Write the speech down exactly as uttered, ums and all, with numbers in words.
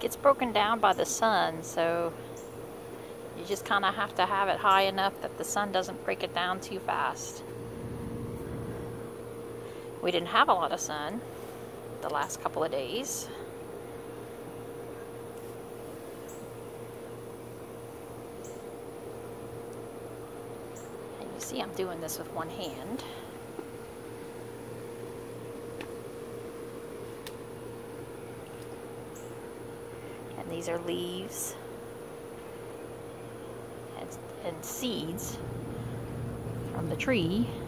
gets broken down by the sun, so you just kind of have to have it high enough that the sun doesn't break it down too fast. We didn't have a lot of sun the last couple of days. And you see I'm doing this with one hand. And these are leaves and, and seeds from the tree.